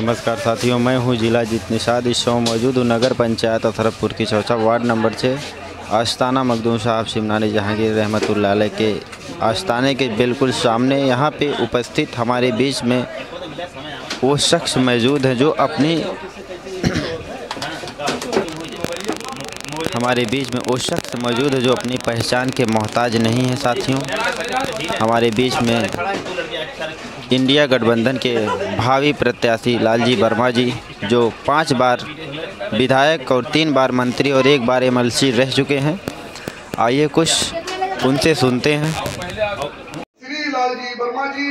नमस्कार साथियों, मैं हूं जिला जीत निषाद। इस शो मौजूद हूँ नगर पंचायत अथरफपुर की चौसा वार्ड नंबर 6 आस्ताना मखदूम साहब शिमनानी जहांगीर रहमतुल्लाह अलैह के आस्ताने के बिल्कुल सामने। यहाँ पे उपस्थित हमारे बीच में वो शख्स मौजूद हैं जो अपनी पहचान के मोहताज नहीं है। साथियों, हमारे बीच में इंडिया गठबंधन के भावी प्रत्याशी लालजी वर्मा जी, जो 5 बार विधायक और 3 बार मंत्री और 1 बार एमएलसी रह चुके हैं। आइए कुछ उनसे सुनते हैं। श्री लालजी वर्मा जी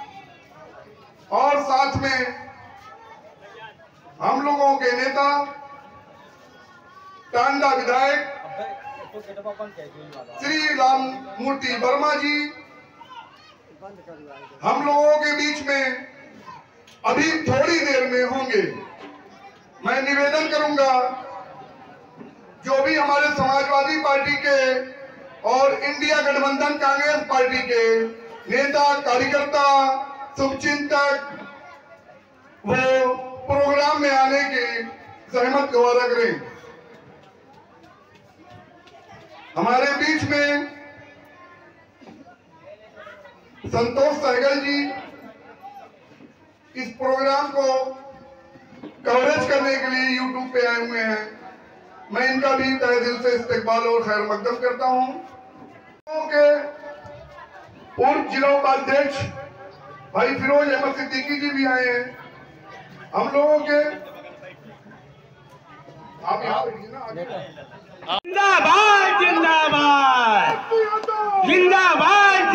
और साथ में हम लोगों के नेता टांडा विधायक श्री राम मूर्ति वर्मा जी हम लोगों के बीच में अभी थोड़ी देर में होंगे। मैं निवेदन करूंगा, जो भी हमारे समाजवादी पार्टी के और इंडिया गठबंधन कांग्रेस पार्टी के नेता कार्यकर्ता शुभचिंतक वो प्रोग्राम में आने की सहमत गवारा करें। हमारे बीच में संतोष सहगल जी इस प्रोग्राम को कवरेज करने के लिए यूट्यूब पे आए हुए हैं। मैं इनका भी तहे दिल से इस्तकबाल और खैर मकदम करता हूं। के पूर्व जिला उपाध्यक्ष भाई फिरोज अहमद सिद्दीकी जी भी आए हैं। हम लोगों के आप यहाँ बैठिए ना। जिंदाबाद जिंदाबाद जिंदाबाद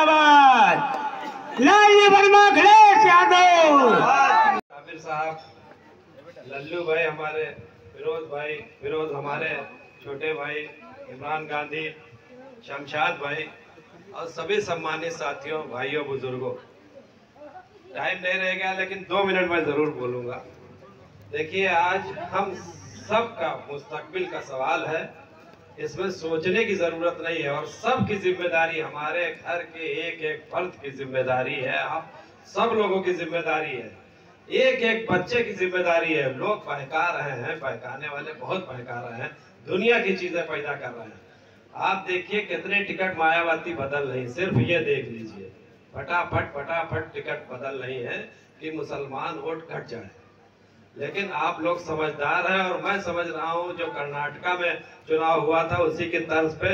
जिंदाबाद लालजी वर्मा अखिलेश यादव। आमिर साहब, लल्लू भाई हमारे, फिरोज हमारे छोटे भाई, इमरान गांधी, शमशाद भाई और सभी सम्मानित साथियों, भाइयों, बुजुर्गों। टाइम नहीं रह गया लेकिन 2 मिनट में जरूर बोलूंगा। देखिए, आज हम सबका मुस्तकबिल का सवाल है, इसमें सोचने की जरूरत नहीं है और सबकी जिम्मेदारी, हमारे घर के एक एक फर्द की जिम्मेदारी है, आप सब लोगों की जिम्मेदारी है, एक एक बच्चे की जिम्मेदारी है। लोग बहका रहे हैं, बहकाने वाले बहुत बहका रहे हैं, दुनिया की चीजें पैदा कर रहे हैं। आप देखिए कितने टिकट मायावती बदल रही, सिर्फ ये देख लीजिए, फटाफट टिकट बदल रही है कि मुसलमान वोट घट जाए। लेकिन आप लोग समझदार हैं और मैं समझ रहा हूं जो कर्नाटका में चुनाव हुआ था उसी के तर्ज पे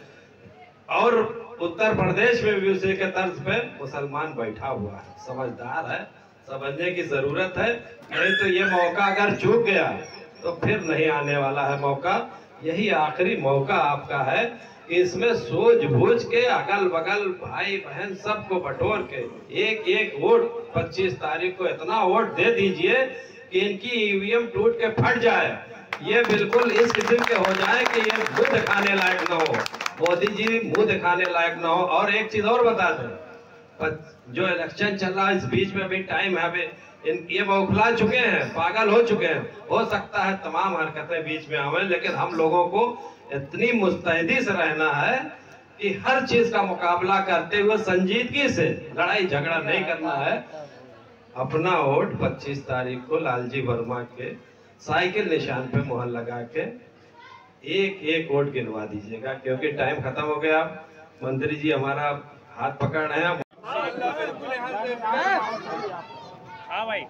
और उत्तर प्रदेश में भी उसी के तर्ज पे मुसलमान बैठा हुआ है। समझदार है, समझने की जरूरत है, नहीं तो ये मौका अगर चूक गया तो फिर नहीं आने वाला है मौका। यही आखिरी मौका आपका है कि इसमें सूझबूझ के अगल बगल भाई बहन सबको बटोर के एक एक वोट 25 तारीख को इतना वोट दे दीजिए कि इनकी ईवीएम टूट के फट जाए, ये बिल्कुल इस किस्म के हो जाए कि ये मुंह दिखाने लायक ना हो, मोदी जी मुंह दिखाने लायक ना हो। और एक चीज और बता दें, जो इलेक्शन चल रहा है इस बीच में भी टाइम है, अभी ये बौखला चुके हैं, पागल हो चुके हैं। हो सकता है तमाम हरकतें बीच में आवे, लेकिन हम लोगों को इतनी मुस्तैदी से रहना है कि हर चीज का मुकाबला करते हुए संजीदगी से, लड़ाई झगड़ा नहीं करना है। अपना वोट 25 तारीख को लालजी वर्मा के साइकिल निशान पे मुहर लगा के एक एक वोट गिनवा दीजिएगा, क्योंकि टाइम खत्म हो गया। मंत्री जी हमारा हाथ पकड़ रहे हैं। हाँ भाई,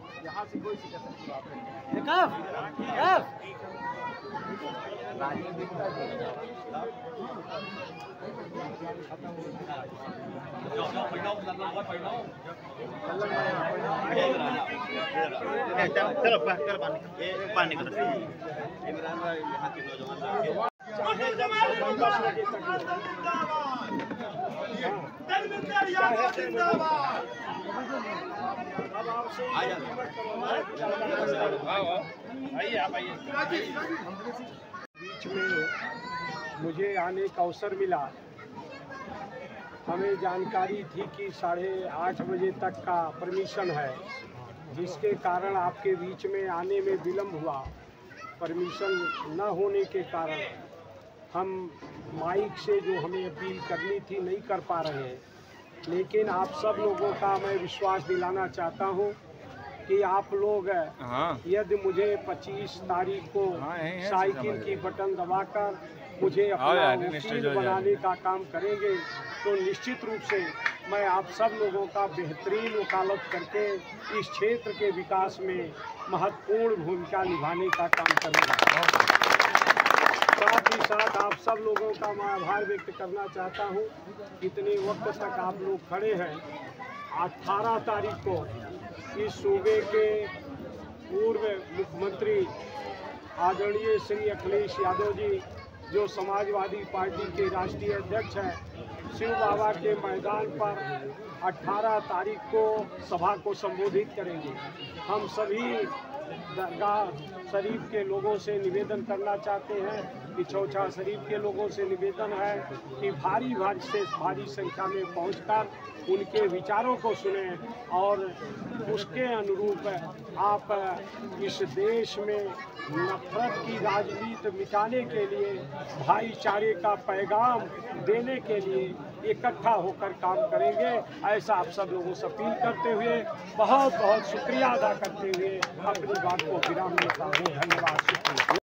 बीच में मुझे आने का अवसर मिला। हमें जानकारी थी कि 8:30 बजे तक का परमिशन है, जिसके कारण आपके बीच में आने में विलम्ब हुआ। परमिशन न होने के कारण हम माइक से जो हमें अपील करनी थी नहीं कर पा रहे हैं। लेकिन आप सब लोगों का मैं विश्वास दिलाना चाहता हूं कि आप लोग यदि मुझे 25 तारीख को साइकिल की बटन दबाकर मुझे अपना वकील बनाने का काम करेंगे तो निश्चित रूप से मैं आप सब लोगों का बेहतरीन वकालत करके इस क्षेत्र के विकास में महत्वपूर्ण भूमिका निभाने का काम करूँगा। साथ ही साथ आप सब लोगों का मैं आभार व्यक्त करना चाहता हूँ। इतने वक्त तक आप लोग खड़े हैं। 18 तारीख को इस सूबे के पूर्व मुख्यमंत्री आदरणीय श्री अखिलेश यादव जी, जो समाजवादी पार्टी के राष्ट्रीय अध्यक्ष हैं, शिव बाबा के मैदान पर 18 तारीख को सभा को संबोधित करेंगे। हम सभी दरगाह शरीफ के लोगों से निवेदन करना चाहते हैं कि चौचा शरीफ के लोगों से निवेदन है कि भारी संख्या में पहुंचकर उनके विचारों को सुने और उसके अनुरूप आप इस देश में नफरत की राजनीति मिटाने के लिए, भाईचारे का पैगाम देने के लिए इकट्ठा होकर काम करेंगे। ऐसा आप सब लोगों से अपील करते हुए बहुत बहुत शुक्रिया अदा करते हुए अपनी बात को विराम देता हूँ। धन्यवाद, शुक्रिया।